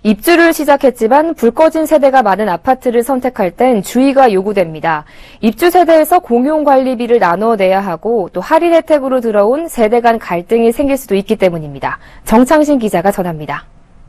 입주를 시작했지만 불 꺼진 세대가 많은 아파트를 선택할 땐 주의가 요구됩니다. 입주 세대에서 공용관리비를 나눠 내야 하고 또 할인 혜택으로 들어온 세대 간 갈등이 생길 수도 있기 때문입니다. 정창신 기자가 전합니다.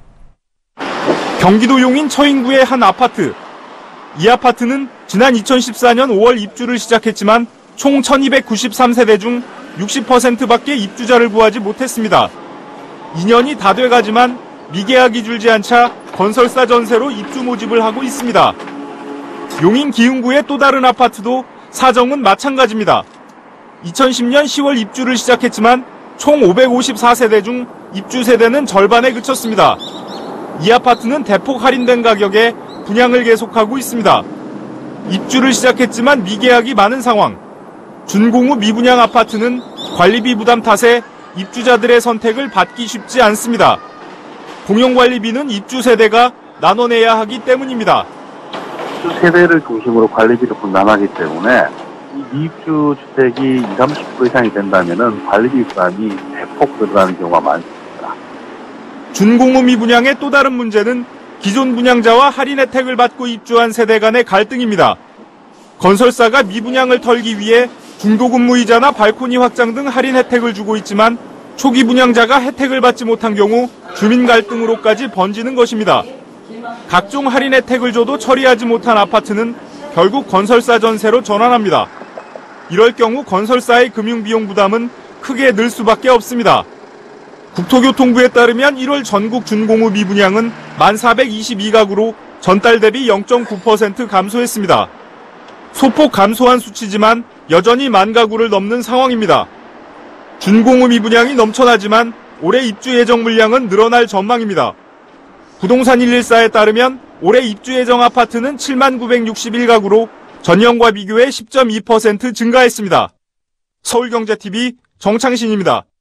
경기도 용인 처인구의 한 아파트. 이 아파트는 지난 2014년 5월 입주를 시작했지만 총 1293세대 중 60%밖에 입주자를 구하지 못했습니다. 2년이 다 돼가지만 미계약이 줄지 않자 건설사 전세로 입주 모집을 하고 있습니다. 용인 기흥구의 또 다른 아파트도 사정은 마찬가지입니다. 2010년 10월 입주를 시작했지만 총 554세대 중 입주 세대는 절반에 그쳤습니다. 이 아파트는 대폭 할인된 가격에 분양을 계속하고 있습니다. 입주를 시작했지만 미계약이 많은 상황. 준공후 미분양 아파트는 관리비 부담 탓에 입주자들의 선택을 받기 쉽지 않습니다. 공용관리비는 입주 세대가 나눠내야 하기 때문입니다. 입주 세대를 중심으로 관리비를 분담하기 때문에 이 미입주 주택이 20, 30% 이상이 된다면 관리비 부담이 대폭 늘어나는 경우가 많습니다. 준공후 미분양의 또 다른 문제는 기존 분양자와 할인 혜택을 받고 입주한 세대 간의 갈등입니다. 건설사가 미분양을 털기 위해 중도금무이자나 발코니 확장 등 할인 혜택을 주고 있지만 초기 분양자가 혜택을 받지 못한 경우 주민 갈등으로까지 번지는 것입니다. 각종 할인 혜택을 줘도 처리하지 못한 아파트는 결국 건설사 전세로 전환합니다. 이럴 경우 건설사의 금융비용 부담은 크게 늘 수밖에 없습니다. 국토교통부에 따르면 1월 전국 준공후 미분양은 1,422가구로 전달 대비 0.9% 감소했습니다. 소폭 감소한 수치지만 여전히 10,000가구를 넘는 상황입니다. 준공후 미분양이 넘쳐나지만 올해 입주 예정 물량은 늘어날 전망입니다. 부동산 114에 따르면 올해 입주 예정 아파트는 79,961가구로 전년과 비교해 10.2% 증가했습니다. 서울경제TV 정창신입니다.